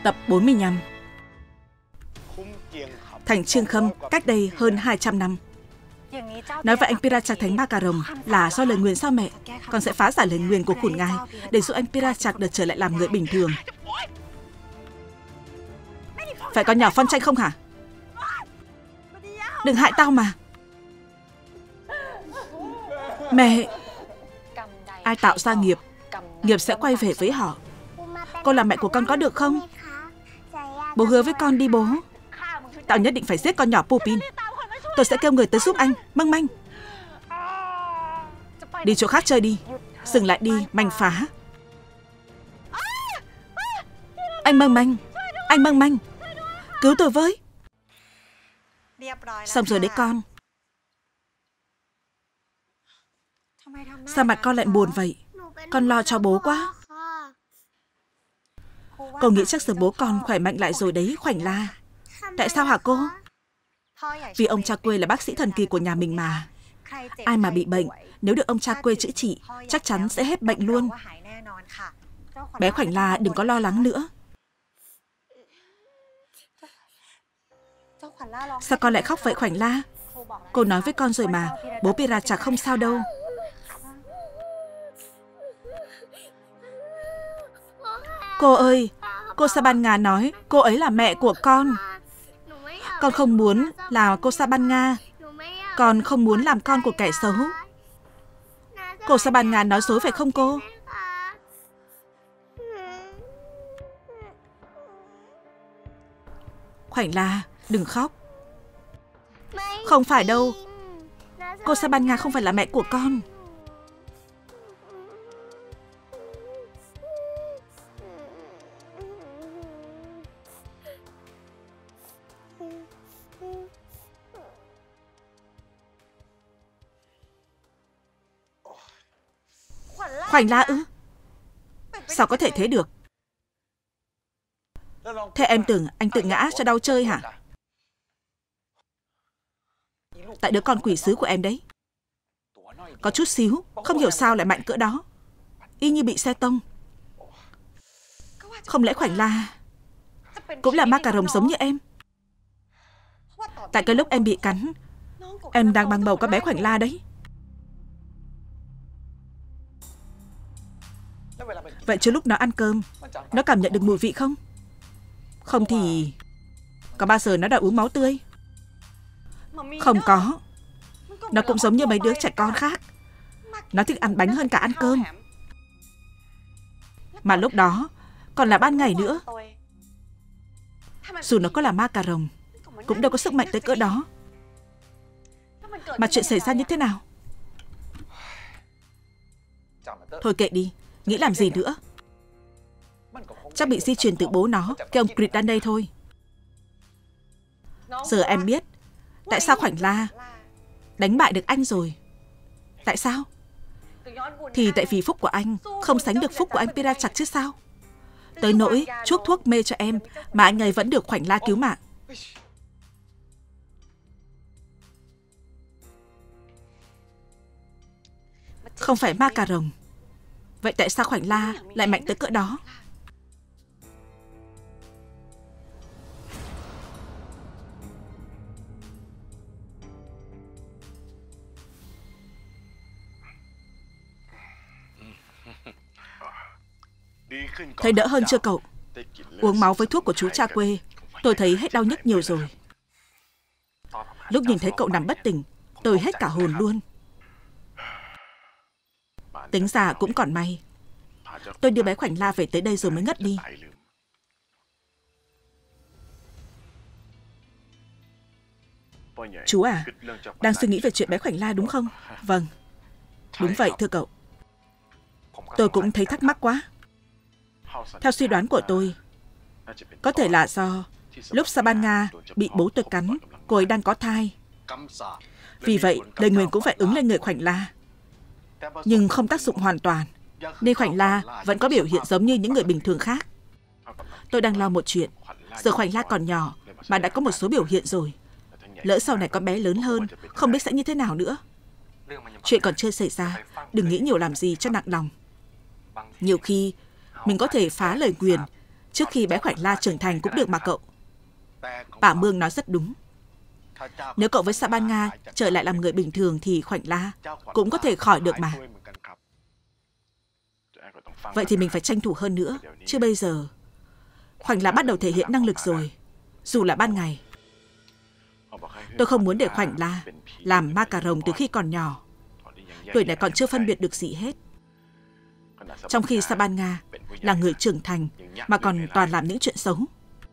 Tập 45. Thành Trương Khâm cách đây hơn 200 năm. Nói vậy anh Pirachak Thánh Ma Cà Rồng là do lời nguyền sao mẹ? Con sẽ phá giải lời nguyền của Khủn Ngai để giúp anh Pirachak được trở lại làm người bình thường. Phải con nhỏ Phong Tranh không hả? Đừng hại tao mà. Mẹ! Ai tạo ra nghiệp, nghiệp sẽ quay về với họ. Cô là mẹ của con có được không? Bố hứa với con đi bố. Tao nhất định phải giết con nhỏ Pupin. Tôi sẽ kêu người tới giúp anh, Măng Manh. Đi chỗ khác chơi đi. Dừng lại đi, Manh Phá. Anh Măng Manh, anh Măng Manh, cứu tôi với. Xong rồi đấy con. Sao mặt con lại buồn vậy? Con lo cho bố quá. Cô nghĩ chắc giờ bố con khỏe mạnh lại rồi đấy, Khoảnh La. Tại sao hả cô? Vì ông cha quê là bác sĩ thần kỳ của nhà mình mà. Ai mà bị bệnh, nếu được ông cha quê chữa trị, chắc chắn sẽ hết bệnh luôn. Bé Khoảnh La đừng có lo lắng nữa. Sao con lại khóc vậy Khoảnh La? Cô nói với con rồi mà, bố Pirachak không sao đâu. Cô ơi, cô Saban nói cô ấy là mẹ của con. Con không muốn là cô Saban. Con không muốn làm con của kẻ xấu. Cô Saban nói dối phải không cô? Khoảnh La, đừng khóc. Không phải đâu. Cô Saban không phải là mẹ của con. Khoảnh La ư? Sao có thể thế được? Thế em tưởng anh tự ngã cho đau chơi hả? Tại đứa con quỷ sứ của em đấy. Có chút xíu, không hiểu sao lại mạnh cỡ đó. Y như bị xe tông. Không lẽ Khoảnh La cũng là ma cà rồng giống như em? Tại cái lúc em bị cắn, em đang mang bầu con bé Khoảnh La đấy. Vậy chứ lúc nó ăn cơm, nó cảm nhận được mùi vị không? Không thì có bao giờ nó đã uống máu tươi? Không có. Nó cũng giống như mấy đứa trẻ con khác. Nó thích ăn bánh hơn cả ăn cơm. Mà lúc đó còn là ban ngày nữa. Dù nó có là ma cà rồng, cũng đâu có sức mạnh tới cỡ đó. Mà chuyện xảy ra như thế nào? Thôi kệ đi, nghĩ làm gì nữa. Chắc bị di truyền từ bố nó, cái ông Creed đây thôi. Giờ em biết tại sao Khoảnh La đánh bại được anh rồi. Tại sao? Thì tại vì phúc của anh không sánh được phúc của anh Pirachak chứ sao. Tới nỗi chuốc thuốc mê cho em mà anh ấy vẫn được Khoảnh La cứu mạng. Không phải ma cà rồng. Vậy tại sao Khoảnh La lại mạnh tới cỡ đó? Thấy đỡ hơn chưa cậu? Uống máu với thuốc của chú cha quê, tôi thấy hết đau nhức nhiều rồi. Lúc nhìn thấy cậu nằm bất tỉnh, tôi hết cả hồn luôn. Tính ra cũng còn may. Tôi đưa bé Khoảnh La về tới đây rồi mới ngất đi. Chú à, đang suy nghĩ về chuyện bé Khoảnh La đúng không? Vâng, đúng vậy thưa cậu. Tôi cũng thấy thắc mắc quá. Theo suy đoán của tôi, có thể là do lúc Saban bị bố tôi cắn, cô ấy đang có thai. Vì vậy, lời nguyền cũng phải ứng lên người Khoảnh La. Nhưng không tác dụng hoàn toàn, nên Khoảnh La vẫn có biểu hiện giống như những người bình thường khác. Tôi đang lo một chuyện. Giờ Khoảnh La còn nhỏ mà đã có một số biểu hiện rồi. Lỡ sau này con bé lớn hơn, không biết sẽ như thế nào nữa. Chuyện còn chưa xảy ra, đừng nghĩ nhiều làm gì cho nặng lòng. Nhiều khi mình có thể phá lời nguyền trước khi bé Khoảnh La trưởng thành cũng được mà cậu. Bà Mương nói rất đúng. Nếu cậu với Sa Ban Nga trở lại làm người bình thường thì Khoảnh La cũng có thể khỏi được mà. Vậy thì mình phải tranh thủ hơn nữa. Chứ bây giờ Khoảnh La bắt đầu thể hiện năng lực rồi, dù là ban ngày. Tôi không muốn để Khoảnh La làm ma cà rồng từ khi còn nhỏ. Tuổi này còn chưa phân biệt được gì hết. Trong khi Sa Ban Nga là người trưởng thành mà còn toàn làm những chuyện xấu.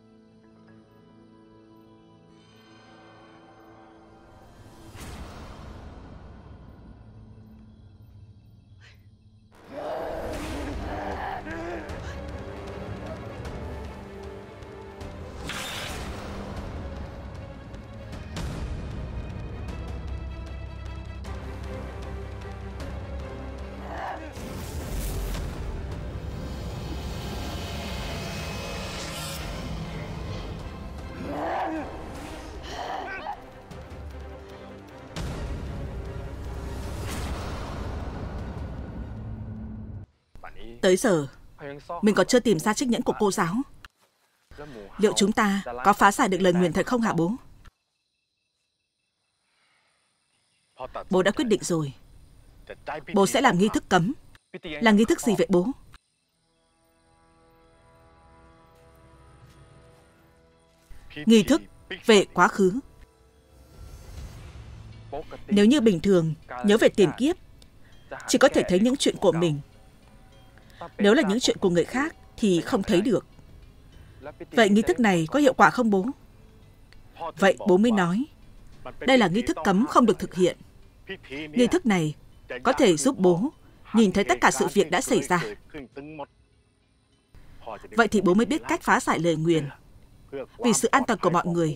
Tới giờ, mình còn chưa tìm ra chiếc nhẫn của cô giáo. Liệu chúng ta có phá giải được lời nguyền thật không hả bố? Bố đã quyết định rồi. Bố sẽ làm nghi thức cấm. Là nghi thức gì vậy bố? Nghi thức về quá khứ. Nếu như bình thường nhớ về tiền kiếp, chỉ có thể thấy những chuyện của mình. Nếu là những chuyện của người khác thì không thấy được. Vậy nghi thức này có hiệu quả không bố? Vậy bố mới nói đây là nghi thức cấm không được thực hiện. Nghi thức này có thể giúp bố nhìn thấy tất cả sự việc đã xảy ra. Vậy thì bố mới biết cách phá giải lời nguyền. Vì sự an toàn của mọi người.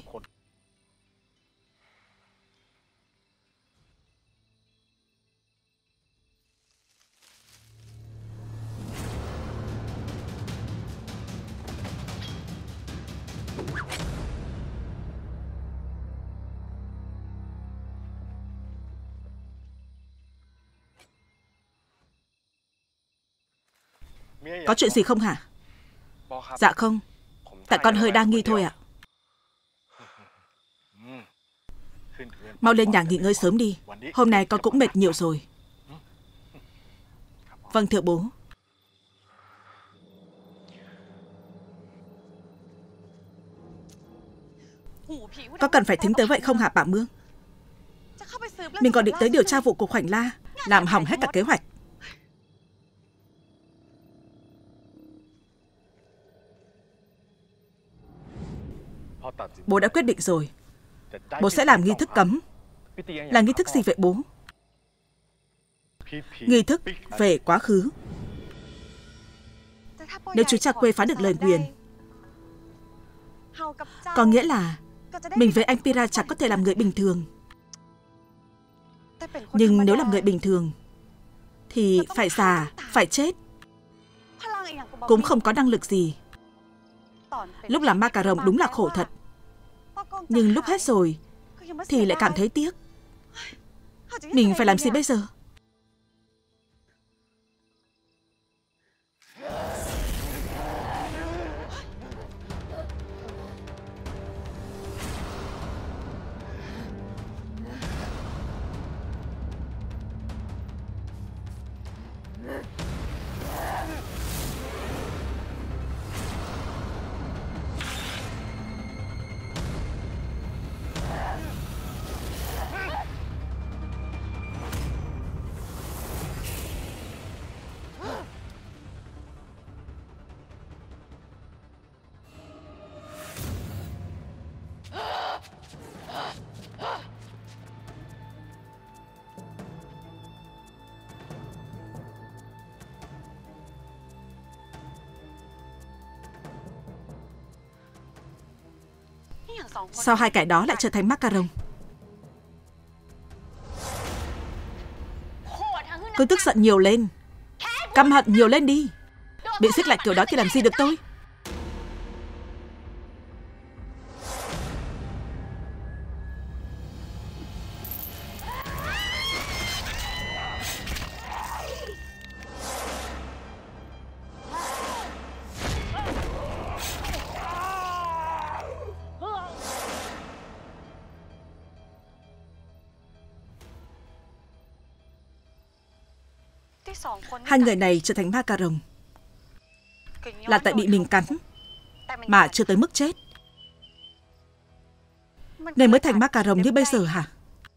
Có chuyện gì không hả? Dạ không. Tại con hơi đa nghi thôi ạ. Mau lên nhà nghỉ ngơi sớm đi. Hôm nay con cũng mệt nhiều rồi. Vâng thưa bố. Có cần phải thính tới vậy không hả bà Mương? Mình còn định tới điều tra vụ của Khoảnh La, làm hỏng hết cả kế hoạch. Bố đã quyết định rồi. Bố sẽ làm nghi thức cấm. Là nghi thức gì vậy bố? Nghi thức về quá khứ. Nếu chú cha quê phá được lời nguyền, có nghĩa là mình với anh Pira chẳng có thể làm người bình thường. Nhưng nếu làm người bình thường thì phải già, phải chết, cũng không có năng lực gì. Lúc làm ma cà rồng đúng là khổ thật. Nhưng lúc hết rồi thì lại cảm thấy tiếc. Mình phải làm gì bây giờ? Sao hai kẻ đó lại trở thành macaron? Cứ tức giận nhiều lên, căm hận nhiều lên đi. Bị xích lại kiểu đó thì làm gì được tôi? Hai người này trở thành ma cà rồng là tại bị mình cắn, mà chưa tới mức chết, nên mới thành ma cà rồng như bây giờ hả?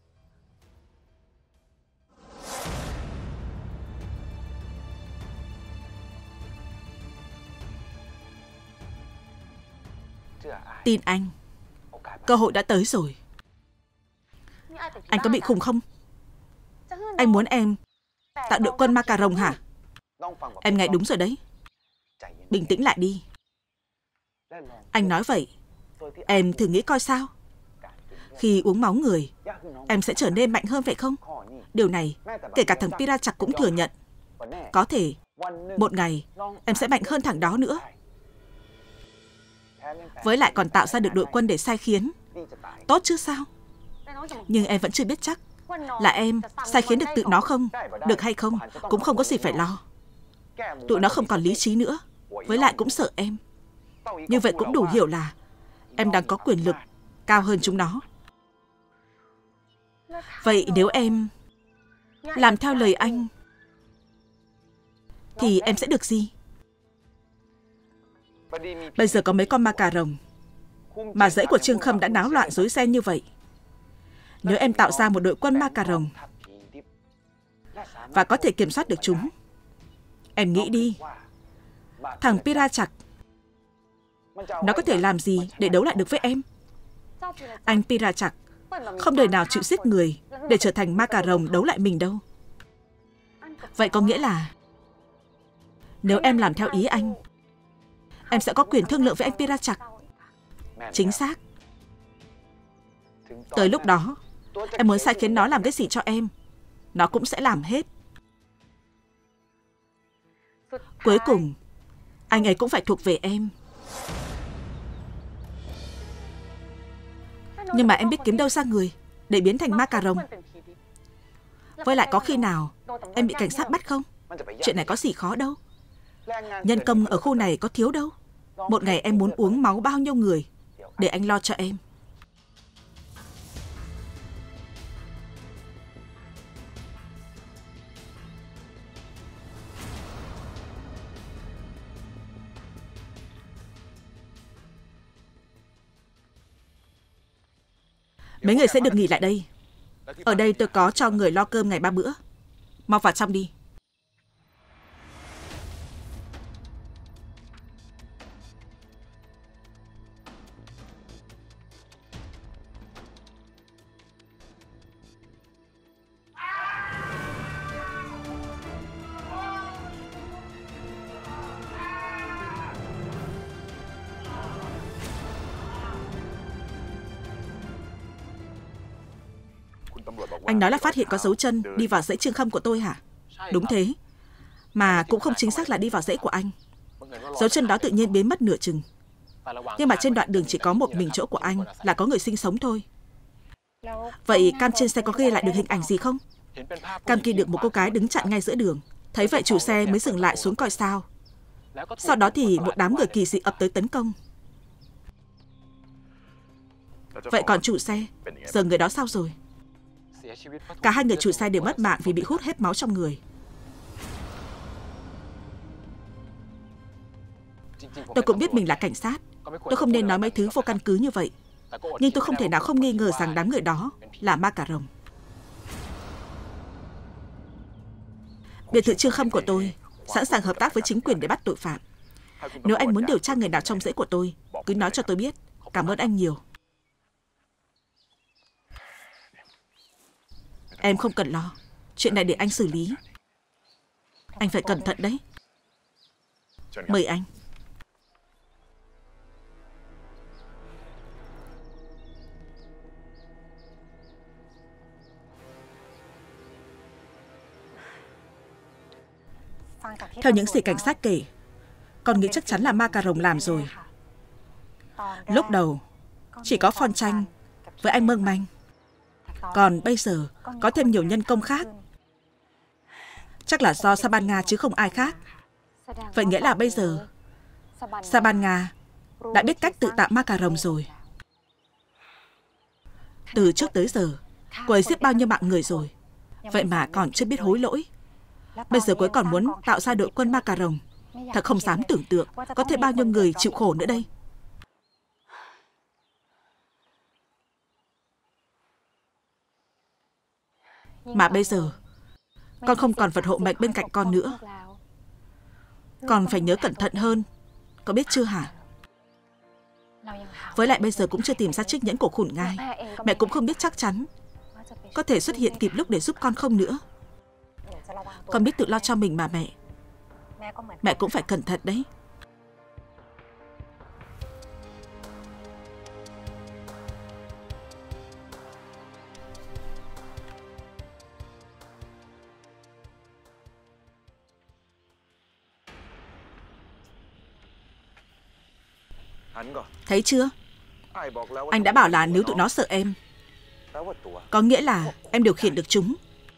Tin anh, cơ hội đã tới rồi. Anh có bị khùng không? Anh muốn em tạo đội quân ma cà rồng hả? Em nghe đúng rồi đấy. Bình tĩnh lại đi. Anh nói vậy, em thử nghĩ coi sao. Khi uống máu người, em sẽ trở nên mạnh hơn phải không? Điều này, kể cả thằng Pirachak cũng thừa nhận. Có thể, một ngày, em sẽ mạnh hơn thằng đó nữa. Với lại còn tạo ra được đội quân để sai khiến. Tốt chứ sao? Nhưng em vẫn chưa biết chắc là em sai khiến được tụi nó không. Được hay không, cũng không có gì phải lo. Tụi nó không còn lý trí nữa. Với lại cũng sợ em. Như vậy cũng đủ hiểu là em đang có quyền lực cao hơn chúng nó. Vậy nếu em làm theo lời anh thì em sẽ được gì? Bây giờ có mấy con ma cà rồng mà dãy của Trương Khâm đã náo loạn rối ren như vậy. Nếu em tạo ra một đội quân ma cà rồng và có thể kiểm soát được chúng, em nghĩ đi, thằng Pirachak nó có thể làm gì để đấu lại được với em? Anh Pirachak không đời nào chịu giết người để trở thành ma cà rồng đấu lại mình đâu. Vậy có nghĩa là nếu em làm theo ý anh, em sẽ có quyền thương lượng với anh Pirachak. Chính xác. Tới lúc đó, em muốn sai khiến nó làm cái gì cho em, nó cũng sẽ làm hết. Cuối cùng, anh ấy cũng phải thuộc về em. Nhưng mà em biết kiếm đâu ra người để biến thành ma cà rồng? Với lại có khi nào em bị cảnh sát bắt không? Chuyện này có gì khó đâu. Nhân công ở khu này có thiếu đâu. Một ngày em muốn uống máu bao nhiêu người, để anh lo cho em. Mấy người sẽ được nghỉ lại đây. Ở đây tôi có cho người lo cơm ngày 3 bữa. Mau vào trong đi. Anh nói là phát hiện có dấu chân đi vào dãy Trương Khâm của tôi hả? Đúng thế. Mà cũng không chính xác là đi vào dãy của anh. Dấu chân đó tự nhiên biến mất nửa chừng. Nhưng mà trên đoạn đường chỉ có một mình chỗ của anh là có người sinh sống thôi. Vậy cam trên xe có ghi lại được hình ảnh gì không? Cam ghi được một cô gái đứng chặn ngay giữa đường. Thấy vậy chủ xe mới dừng lại xuống coi sao. Sau đó thì một đám người kỳ dị ập tới tấn công. Vậy còn chủ xe, giờ người đó sao rồi? Cả hai người chủ xe đều mất mạng vì bị hút hết máu trong người. Tôi cũng biết mình là cảnh sát. Tôi không nên nói mấy thứ vô căn cứ như vậy. Nhưng tôi không thể nào không nghi ngờ rằng đám người đó là ma cà rồng. Biệt thự Trương Khâm của tôi sẵn sàng hợp tác với chính quyền để bắt tội phạm. Nếu anh muốn điều tra người nào trong dãy của tôi, cứ nói cho tôi biết. Cảm ơn anh nhiều. Em không cần lo. Chuyện này để anh xử lý. Anh phải cẩn thận đấy. Mời anh. Theo những gì cảnh sát kể, con nghĩ chắc chắn là ma cà rồng làm rồi. Lúc đầu chỉ có Phon Chanh với anh Mương Manh. Còn bây giờ có thêm nhiều nhân công khác. Chắc là do Saban chứ không ai khác. Vậy nghĩa là bây giờ Saban đã biết cách tự tạo ma cà rồng rồi. Từ trước tới giờ cô ấy giết bao nhiêu mạng người rồi, vậy mà còn chưa biết hối lỗi. Bây giờ cô ấy còn muốn tạo ra đội quân ma cà rồng. Thật không dám tưởng tượng có thể bao nhiêu người chịu khổ nữa đây. Mà bây giờ con không còn vật hộ mệnh bên cạnh con nữa. Con phải nhớ cẩn thận hơn, có biết chưa hả? Với lại bây giờ cũng chưa tìm ra chiếc nhẫn của Khủng Ngai. Mẹ cũng không biết chắc chắn có thể xuất hiện kịp lúc để giúp con không nữa. Con biết tự lo cho mình mà mẹ. Mẹ cũng phải cẩn thận đấy. Thấy chưa? Anh đã bảo là nếu tụi nó sợ em, có nghĩa là em điều khiển được chúng.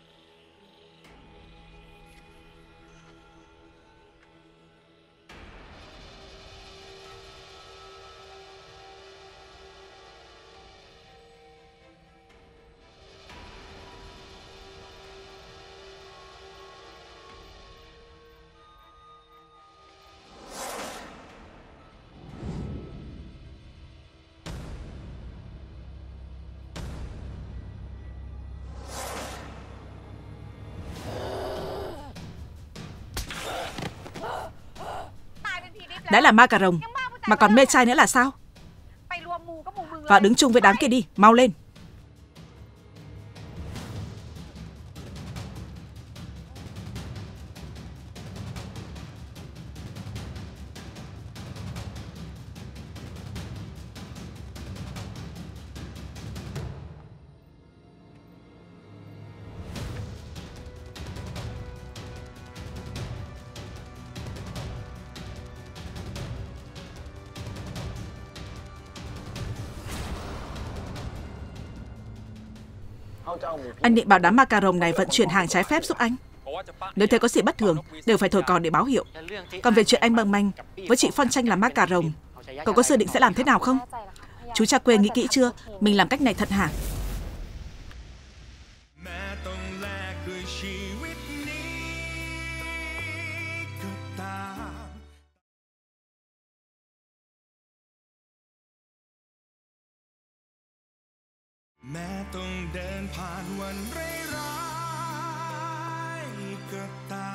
Đã là ma cà rồng mà còn mê trai nữa là sao? Vào đứng chung với đám kia đi, mau lên. Anh định bảo đám ma cà rồng này vận chuyển hàng trái phép giúp anh. Nếu thấy có gì bất thường, đều phải thổi còi để báo hiệu. Còn về chuyện anh Mâng Manh với chị Phong Tranh là ma cà rồng, cậu có dự định sẽ làm thế nào không? Chú cha quê nghĩ kỹ chưa? Mình làm cách này thật hả? แม้ต้องเดินผ่านวันร้ายๆก็ตาม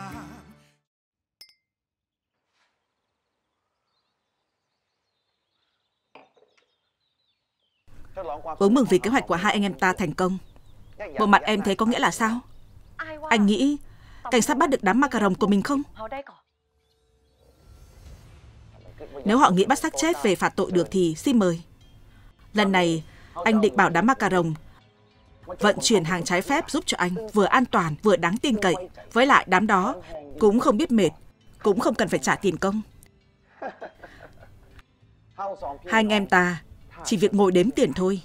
Uống mừng vì kế hoạch của hai anh em ta thành công. Bộ mặt em thế có nghĩa là sao? Anh nghĩ cảnh sát bắt được đám ma cà rồng của mình không? Nếu họ nghĩ bắt xác chết về phạt tội được thì xin mời. Lần này anh định bảo đám ma cà rồng vận chuyển hàng trái phép giúp cho anh, vừa an toàn vừa đáng tin cậy. Với lại đám đó cũng không biết mệt, cũng không cần phải trả tiền công. Hai anh em ta chỉ việc ngồi đếm tiền thôi.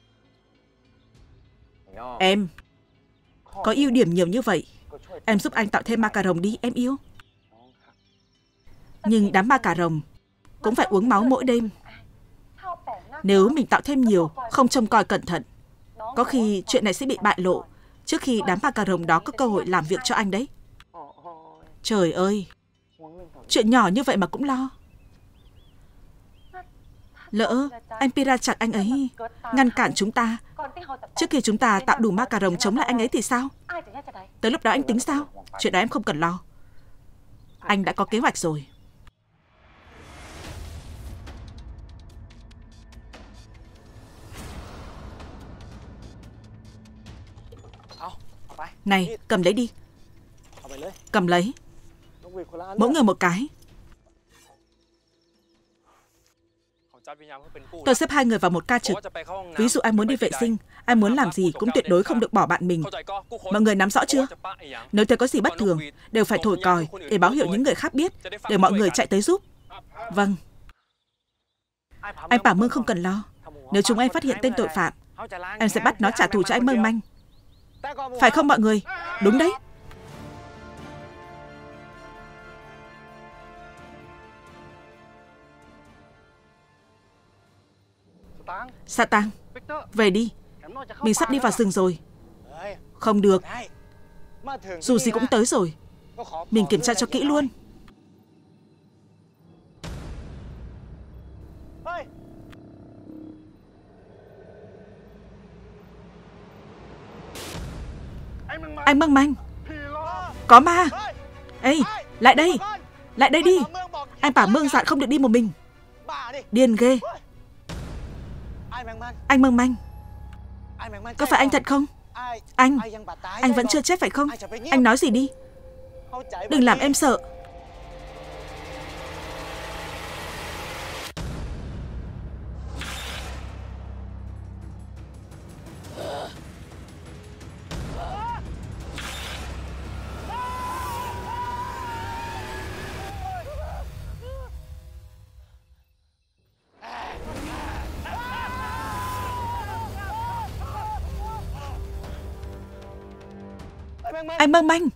Em có ưu điểm nhiều như vậy, em giúp anh tạo thêm ma cà rồng đi, em yêu. Nhưng đám ma cà rồng cũng phải uống máu mỗi đêm. Nếu mình tạo thêm nhiều, không trông coi cẩn thận, có khi chuyện này sẽ bị bại lộ trước khi đám ma cà rồng đó có cơ hội làm việc cho anh đấy. Trời ơi, chuyện nhỏ như vậy mà cũng lo. Lỡ anh Pira chặt anh ấy, ngăn cản chúng ta trước khi chúng ta tạo đủ ma cà rồng chống lại anh ấy thì sao? Tới lúc đó anh tính sao? Chuyện đó em không cần lo. Anh đã có kế hoạch rồi. Này, cầm lấy đi. Cầm lấy. Mỗi người một cái. Tôi xếp hai người vào một ca trực. Ví dụ ai muốn đi vệ sinh, ai muốn làm gì cũng tuyệt đối không được bỏ bạn mình. Mọi người nắm rõ chưa? Nếu thấy có gì bất thường, đều phải thổi còi để báo hiệu những người khác biết, để mọi người chạy tới giúp. Vâng. Anh Bảo Mương không cần lo. Nếu chúng em phát hiện tên tội phạm, em sẽ bắt nó trả thù cho anh Mâng Manh. Phải không mọi người? Đúng đấy. Satan, về đi. Mình sắp đi vào rừng rồi. Không được. Dù gì cũng tới rồi. Mình kiểm tra cho kỹ luôn. Anh Măng Manh, có ma. Ê, lại đây. Lại đây đi. Anh bảo Mương Dạn không được đi một mình. Điên ghê. Anh Măng Manh, có phải anh thật không? Anh vẫn chưa chết phải không? Anh nói gì đi. Đừng làm em sợ. Anh Măng Manh.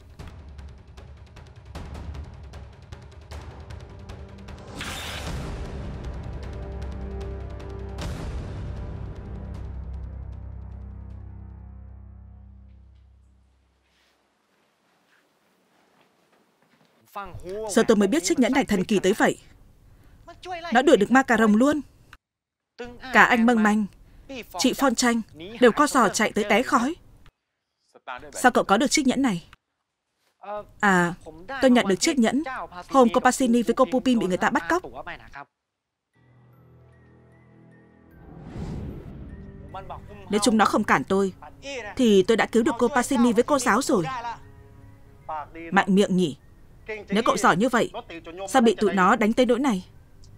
Giờ tôi mới biết chiếc nhẫn này thần kỳ tới vậy. Nó đuổi được ma cà rồng luôn. Cả anh Măng Manh, chị Phong Tranh đều co giò chạy tới té khói. Sao cậu có được chiếc nhẫn này? À, tôi nhận được chiếc nhẫn hôm cô Pasini với cô Pupin bị người ta bắt cóc. Nếu chúng nó không cản tôi thì tôi đã cứu được cô Pasini với cô giáo rồi. Mạnh miệng nhỉ. Nếu cậu giỏi như vậy, sao bị tụi nó đánh tới nỗi này?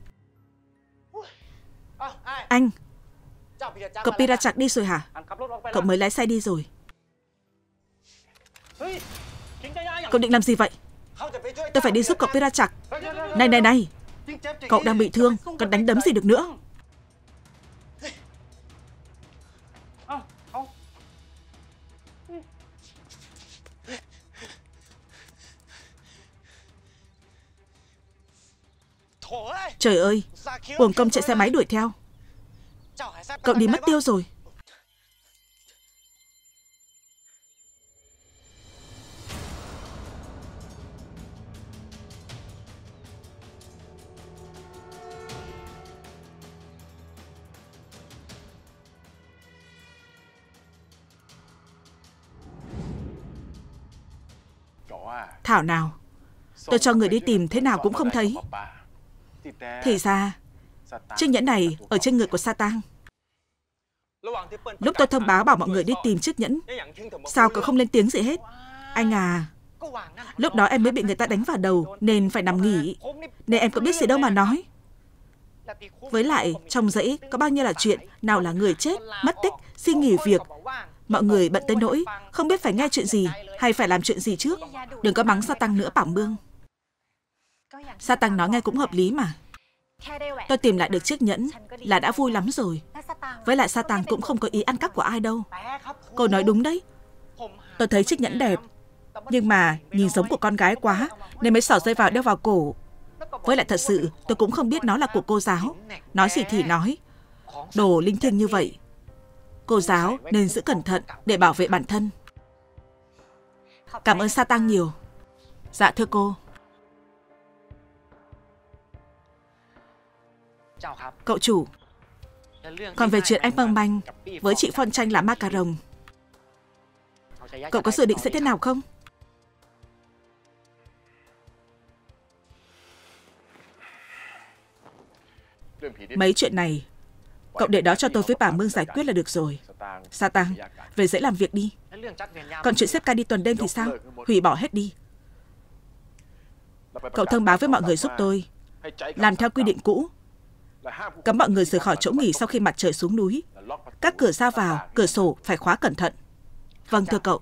Anh, cậu Pirachak đi rồi hả? Cậu mới lái xe đi rồi. Cậu định làm gì vậy? Tôi phải đi giúp cậu Pirachak. Này, cậu đang bị thương, còn đánh đấm gì được nữa. Trời ơi, uổng công chạy xe máy đuổi theo. Cậu đi mất tiêu rồi. Thảo nào, tôi cho người đi tìm thế nào cũng không thấy. Thì ra, chiếc nhẫn này ở trên người của Satan. Lúc tôi thông báo bảo mọi người đi tìm chiếc nhẫn, sao cậu không lên tiếng gì hết? Anh à, lúc đó em mới bị người ta đánh vào đầu nên phải nằm nghỉ. Nên em có biết gì đâu mà nói. Với lại, trong dãy có bao nhiêu là chuyện, nào là người chết, mất tích, xin nghỉ việc. Mọi người bận tới nỗi không biết phải nghe chuyện gì hay phải làm chuyện gì trước. Đừng có mắng Satan nữa, Bảo Mương. Satan nói nghe cũng hợp lý mà. Tôi tìm lại được chiếc nhẫn là đã vui lắm rồi. Với lại Satan cũng không có ý ăn cắp của ai đâu. Cô nói đúng đấy. Tôi thấy chiếc nhẫn đẹp, nhưng mà nhìn giống của con gái quá nên mới xỏ dây vào đeo vào cổ. Với lại thật sự tôi cũng không biết nó là của cô giáo. Nói gì thì nói, đồ linh thiêng như vậy, cô giáo nên giữ cẩn thận để bảo vệ bản thân. Cảm ơn Satan nhiều. Dạ thưa cô. Cậu chủ, còn về chuyện anh Măng Manh với chị Phong Tranh là ma cà rồng, cậu có dự định sẽ thế nào không? Mấy chuyện này cậu để đó cho tôi với bà Mương giải quyết là được rồi. Satan, về dễ làm việc đi. Còn chuyện xếp ca đi tuần đêm thì sao? Hủy bỏ hết đi. Cậu thông báo với mọi người giúp tôi làm theo quy định cũ, cấm mọi người rời khỏi chỗ nghỉ sau khi mặt trời xuống núi. Các cửa ra vào, cửa sổ phải khóa cẩn thận. Vâng thưa cậu.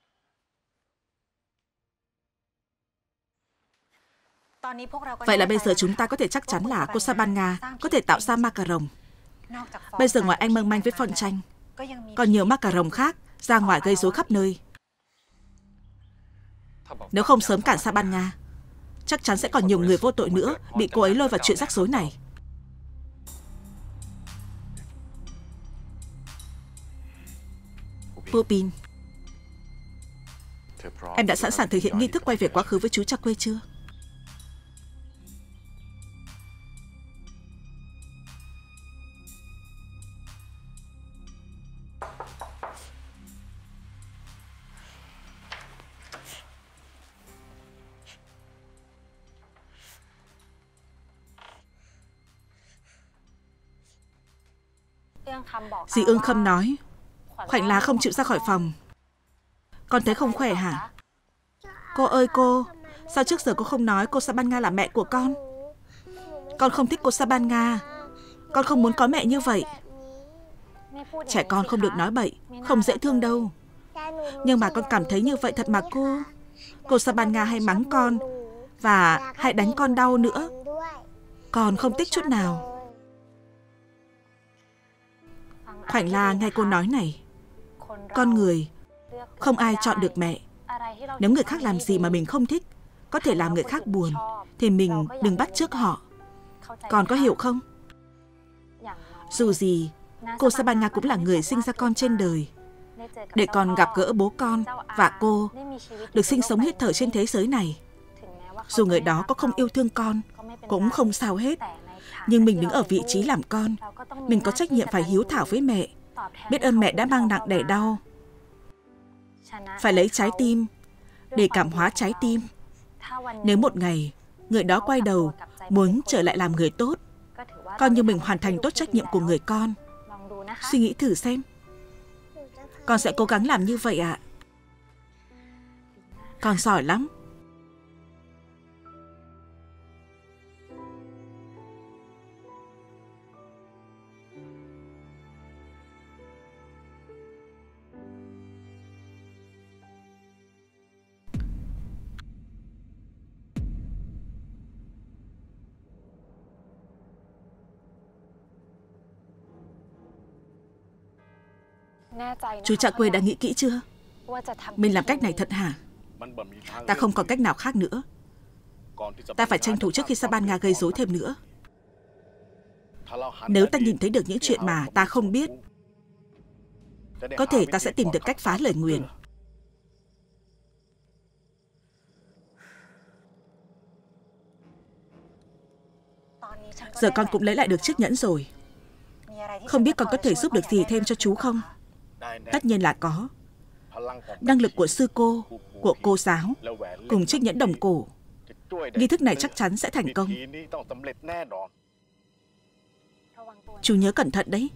Vậy là bây giờ chúng ta có thể chắc chắn là cô Sabanga có thể tạo ra ma cà rồng. Bây giờ ngoài anh Măng Manh với Phong Tranh, còn nhiều ma cà rồng khác ra ngoài gây rối khắp nơi. Nếu không sớm cản Sabanga, chắc chắn sẽ còn nhiều người vô tội nữa bị cô ấy lôi vào chuyện rắc rối này. Em đã sẵn sàng thực hiện nghi thức quay về quá khứ với chú cha quê chưa? Dì Ương Khâm nói Khoảnh Lá không chịu ra khỏi phòng. Con thấy không khỏe hả? Cô ơi cô, sao trước giờ cô không nói cô Sabanga là mẹ của con? Con không thích cô Sabanga. Con không muốn có mẹ như vậy. Trẻ con không được nói bậy, không dễ thương đâu. Nhưng mà con cảm thấy như vậy thật mà cô. Cô Sabanga hay mắng con và hay đánh con đau nữa. Con không thích chút nào. Khoảnh La nghe cô nói này. Con người không ai chọn được mẹ. Nếu người khác làm gì mà mình không thích, có thể làm người khác buồn, thì mình đừng bắt chước họ. Con có hiểu không? Dù gì, cô Sabanga cũng là người sinh ra con trên đời. Để con gặp gỡ bố con và cô, được sinh sống hít thở trên thế giới này. Dù người đó có không yêu thương con, cũng không sao hết. Nhưng mình đứng ở vị trí làm con, mình có trách nhiệm phải hiếu thảo với mẹ, biết ơn mẹ đã mang nặng đẻ đau. Phải lấy trái tim để cảm hóa trái tim. Nếu một ngày người đó quay đầu muốn trở lại làm người tốt, coi như mình hoàn thành tốt trách nhiệm của người con. Suy nghĩ thử xem. Con sẽ cố gắng làm như vậy ạ. Con giỏi lắm. Chú cha quê đã nghĩ kỹ chưa? Mình làm cách này thật hả? Ta không còn cách nào khác nữa. Ta phải tranh thủ trước khi Sabanga gây rối thêm nữa. Nếu ta nhìn thấy được những chuyện mà ta không biết, có thể ta sẽ tìm được cách phá lời nguyền. Giờ con cũng lấy lại được chiếc nhẫn rồi. Không biết con có thể giúp được gì thêm cho chú không? Tất nhiên là có. Năng lực của sư cô, của cô giáo, cùng chiếc nhẫn đồng cổ, nghi thức này chắc chắn sẽ thành công. Chú nhớ cẩn thận đấy.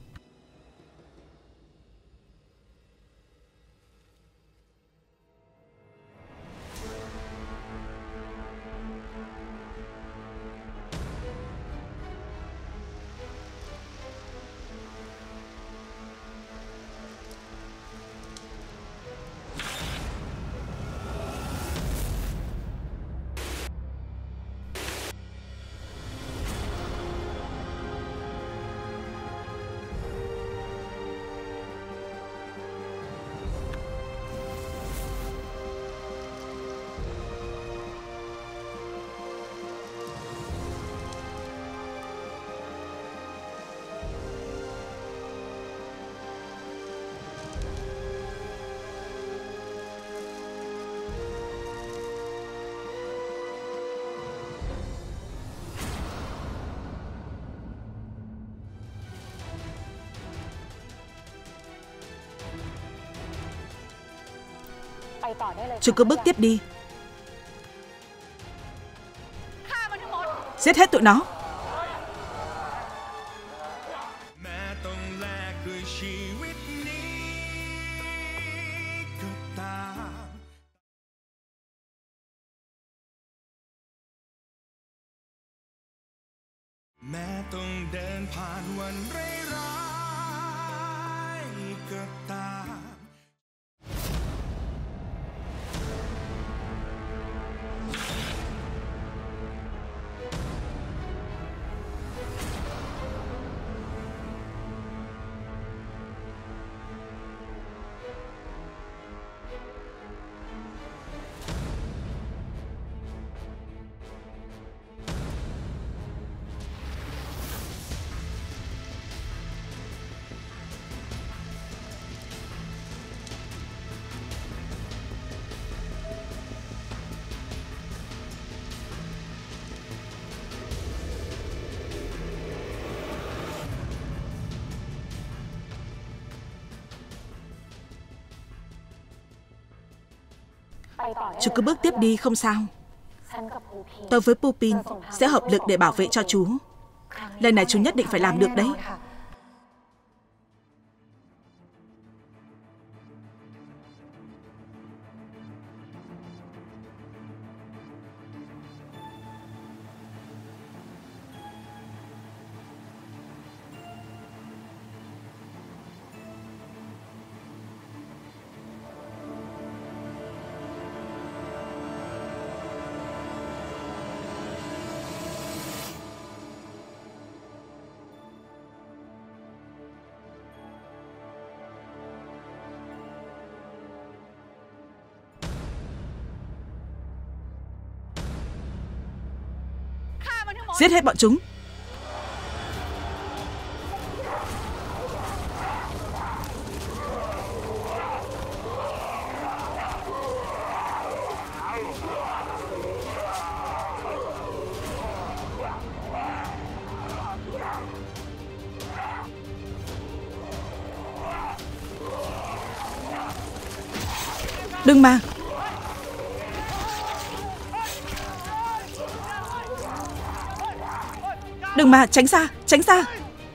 Chú cứ bước tiếp đi. Giết hết tụi nó. แม้ต้องเดินผ่านวันร้ายๆก็ตาม Chú cứ bước tiếp đi, không sao. Tôi với Pupin sẽ hợp lực để bảo vệ cho chú. Lần này chú nhất định phải làm được đấy. Giết hết bọn chúng. Đừng mà. Đừng mà, tránh ra, tránh ra.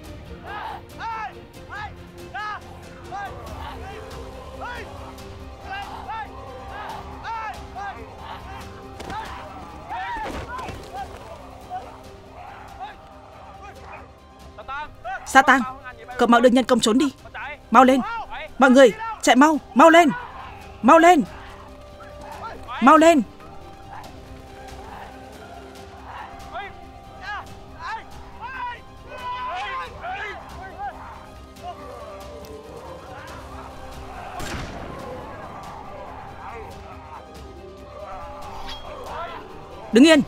Sa Tăng, cậu mau đưa nhân công trốn đi. Mau lên. Mọi người, chạy mau, mau lên. Mau lên. Mau lên. Đứng yên.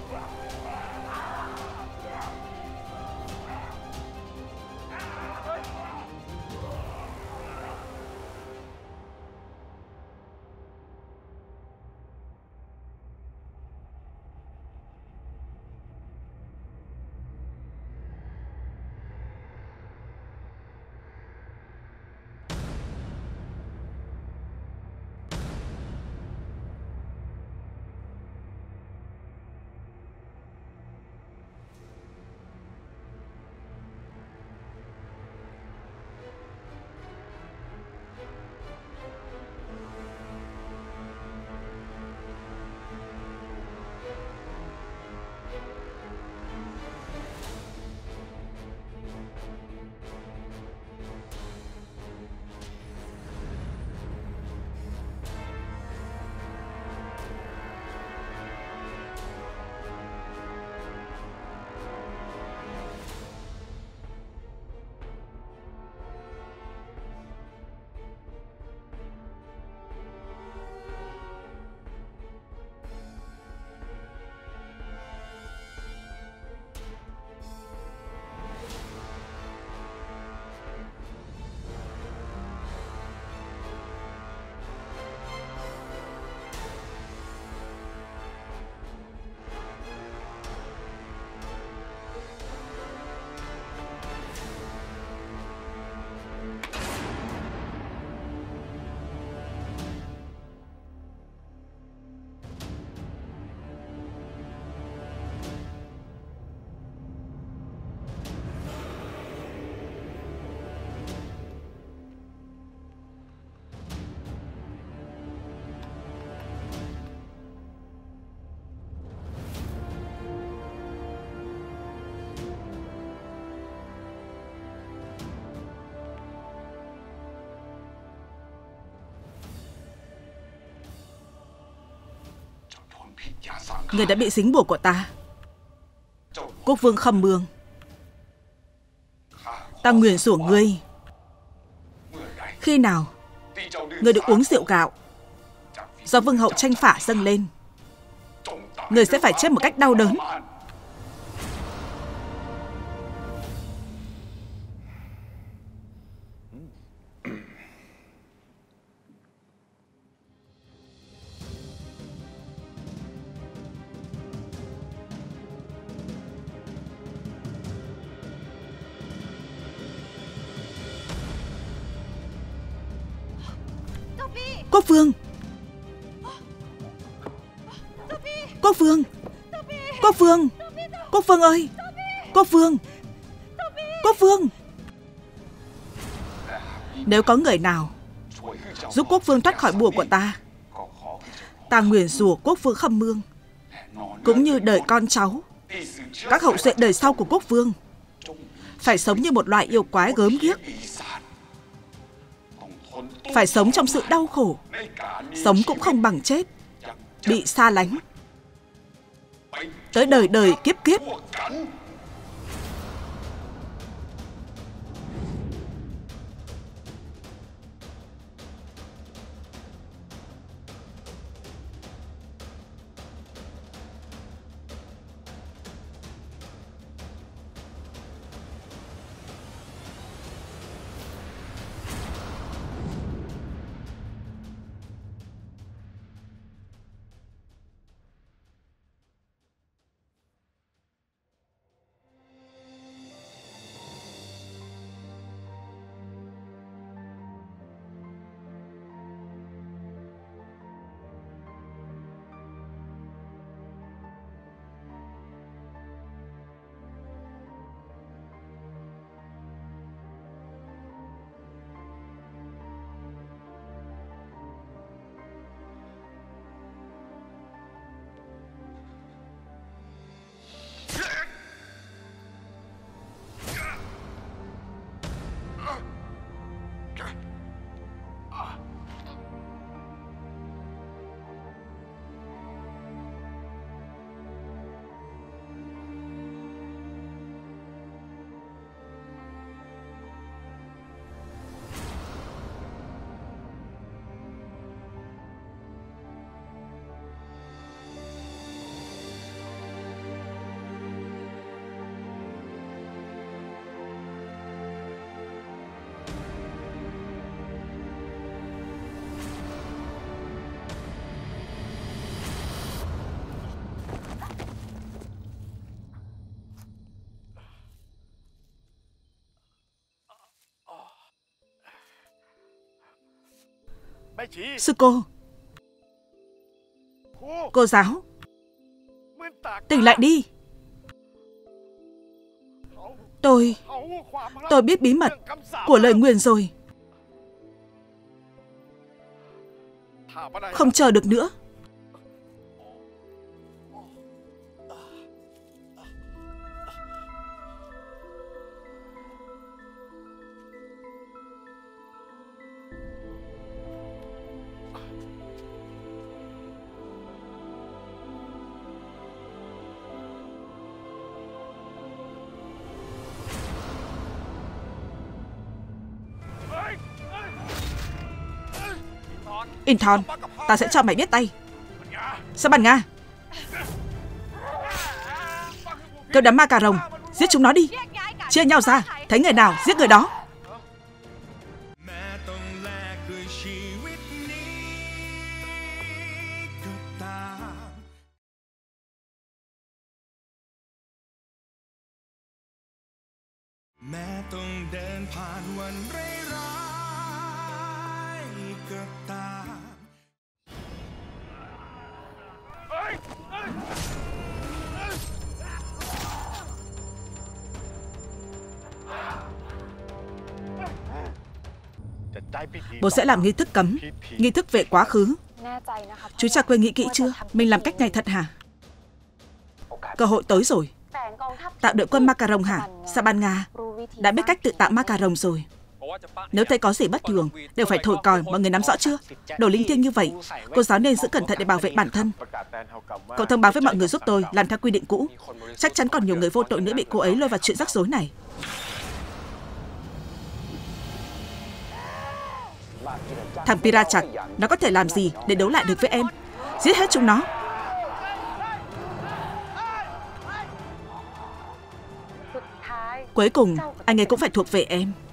Người đã bị dính bùa của ta. Quốc vương Khâm Mương, ta nguyền rủa ngươi. Khi nào ngươi được uống rượu gạo do vương hậu tranh phả dâng lên, ngươi sẽ phải chết một cách đau đớn. Quốc vương, Quốc Vương! Quốc Vương! Quốc Vương ơi! Quốc Vương! Quốc Vương! Nếu có người nào giúp Quốc Vương thoát khỏi bùa của ta, ta nguyền rủa Quốc Vương Khâm Mương, cũng như đời con cháu, các hậu duệ đời sau của Quốc Vương, phải sống như một loại yêu quái gớm ghiếc, phải sống trong sự đau khổ, sống cũng không bằng chết, bị xa lánh, tới đời đời kiếp kiếp. Sư cô giáo, tỉnh lại đi. Tôi biết bí mật của lời nguyền rồi. Không chờ được nữa. Inthon, ta sẽ cho mày biết tay. Sa Ban Nga, kêu đám ma cà rồng, giết chúng nó đi. Chia nhau ra, thấy người nào giết người đó. Bố sẽ làm nghi thức cấm, nghi thức về quá khứ. Chú cha quên nghĩ kỹ chưa? Mình làm cách này thật hả? Cơ hội tới rồi. Tạo đội quân ma cà rồng hả? Sa Ban Nga đã biết cách tự tạo ma cà rồng rồi. Nếu thấy có gì bất thường, đều phải thổi còi, mọi người nắm rõ chưa? Đồ linh thiêng như vậy, cô giáo nên giữ cẩn thận để bảo vệ bản thân. Cậu thông báo với mọi người giúp tôi làm theo quy định cũ. Chắc chắn còn nhiều người vô tội nữa bị cô ấy lôi vào chuyện rắc rối này. Thằng Pirachak, nó có thể làm gì để đấu lại được với em? Giết hết chúng nó. Cuối cùng, anh ấy cũng phải thuộc về em.